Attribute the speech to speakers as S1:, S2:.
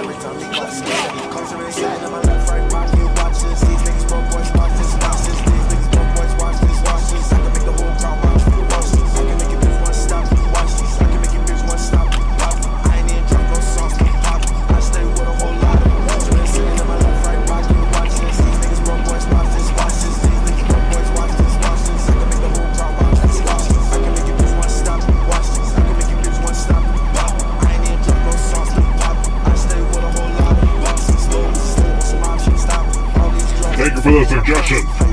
S1: every time he watches me. Culture inside in my left, right pocket. Watch this. These niggas broke boys, watch this. Watch this. These niggas broke boys, watch this. Watch this. I can make the whole crowd watch this. Watch this. I can make it bitch one stop. Watch this. I can make it bitch one stop. Pop. I ain't even drunk, no sauce. Pop. I stay with a whole lot of culture inside in my left, right pocket. Watch this. These niggas broke boys, watch this. Watch this. These niggas broke boys, watch this. Watch this. I can make the whole crowd watch this. Watch this. I can make it bitch one stop. Watch this. I can make it bitch one stop. Pop. I ain't even drunk, no sauce. Pop. I stay with a whole lot of bosses. Slow, some options, stop. All these drugs.
S2: Thank you for the suggestion.